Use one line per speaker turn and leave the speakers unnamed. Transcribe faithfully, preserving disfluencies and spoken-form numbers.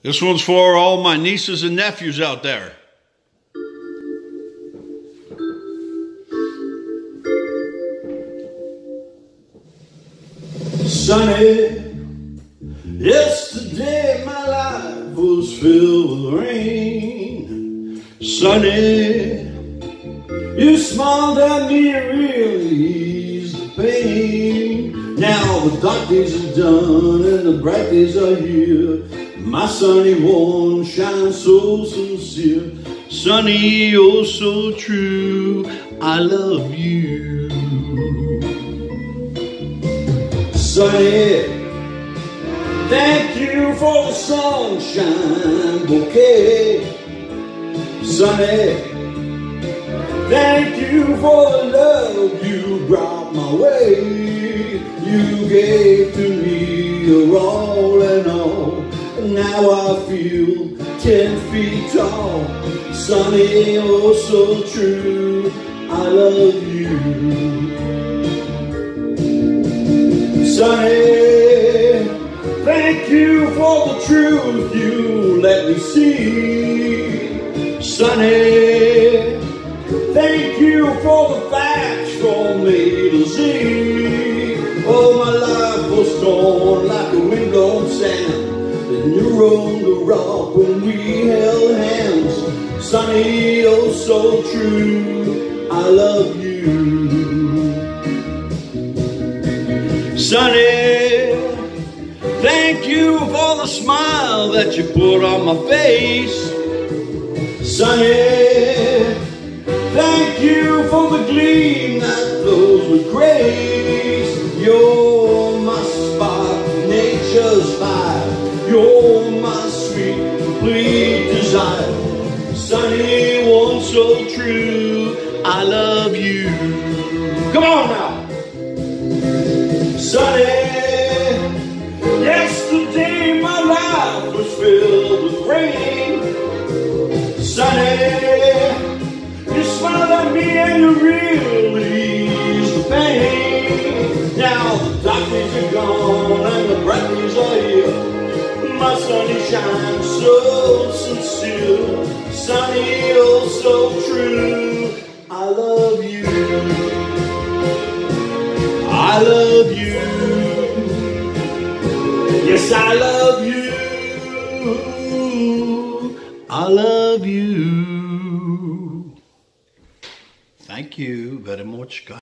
This one's for all my nieces and nephews out there.
Sunny, yesterday my life was filled with rain. Sunny, you smiled at me and really eased the pain. Now the dark days are done and the bright days are here. My sunny one shines so sincere.
Sunny, oh so true, I love you.
Sunny, thank you for the sunshine bouquet. Sunny, thank you for the love you brought my way. You gave to me your all and all, and now I feel ten feet tall. Sunny, oh so true, I love you. Sunny, thank you for the truth you let me see. Sunny, thank you for the facts from A to Z. Oh, my life was torn like a windblown sand. Then you rolled the rock when we held hands. Sunny, oh so true, I love you. Sunny, thank you for the smile that you put on my face. Sunny, thank you for the gleam that flows with grace. You're my spark, nature's fire. You're my sweet, complete desire. Sunny, one so true, I love you. Come on now. Sunny, yesterday my life was filled with rain. Sunny, you smiled at me and you really eased the pain. Now the dark days are gone and the bright days are here. My sunny shines so sincere. Sunny, oh so true, I love you. I love you. Yes, I love you. I love you.
Thank you very much, guys.